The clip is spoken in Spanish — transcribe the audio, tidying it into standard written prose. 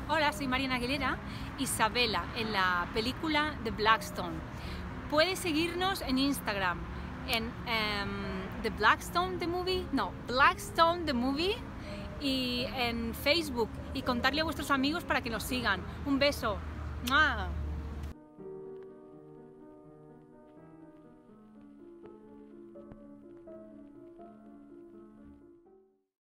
Hola, soy Marian Aguilera, Isabela, en la película de Blackstone. Puedes seguirnos en Instagram, en The Blackstone the Movie, no, Blackstone the Movie, y en Facebook, y contarle a vuestros amigos para que nos sigan. Un beso. ¡Mua!